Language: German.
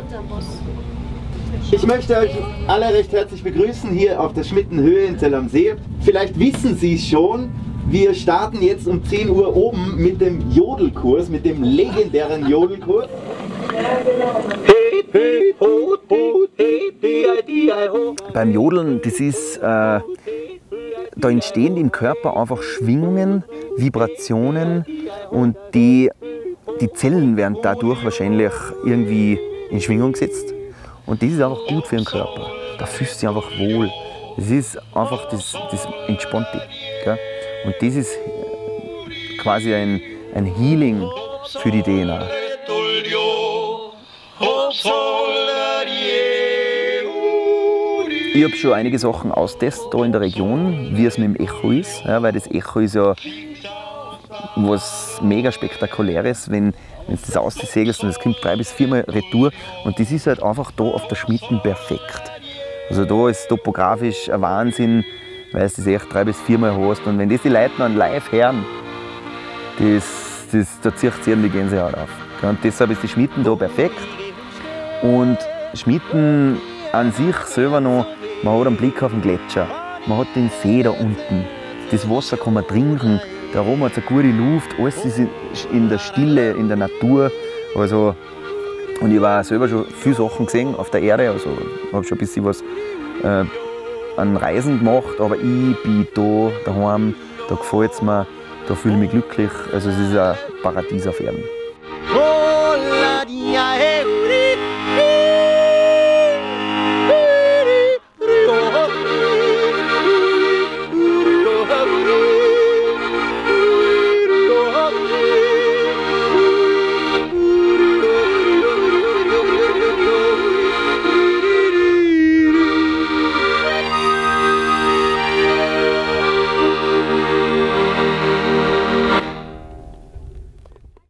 Ich möchte euch alle recht herzlich begrüßen hier auf der Schmittenhöhe in Zell am See. Vielleicht wissen Sie es schon, wir starten jetzt um 10 Uhr oben mit dem Jodelkurs, mit dem legendären Jodelkurs. Beim Jodeln, das ist, da entstehen im Körper einfach Schwingungen, Vibrationen und die Zellen werden dadurch wahrscheinlich irgendwie in Schwingung gesetzt. Und das ist einfach gut für den Körper. Da fühlst du dich einfach wohl. Das ist einfach, das entspannt dich. Gell? Und das ist quasi ein Healing für die DNA. Ich habe schon einige Sachen austestet hier in der Region, wie es mit dem Echo ist. Ja, weil das Echo ist ja was mega Spektakuläres, wenn du das aussegelst und es kommt 3 bis 4 Mal Retour. Und das ist halt einfach da auf der Schmitten perfekt. Also da ist topografisch ein Wahnsinn, weil du das echt 3 bis 4 Mal hast. Und wenn das die Leute dann live hören, da zieht es ihnen die Gänsehaut auf. Und deshalb ist die Schmitten da perfekt. Und Schmitten an sich selber noch, man hat einen Blick auf den Gletscher, man hat den See da unten, das Wasser kann man trinken, da oben hat es eine gute Luft, alles ist in der Stille, in der Natur. Also, und ich habe auch selber schon viele Sachen gesehen auf der Erde, also ich habe schon ein bisschen was an Reisen gemacht, aber ich bin da daheim, da gefällt es mir, da fühle ich mich glücklich, also es ist ein Paradies auf Erden.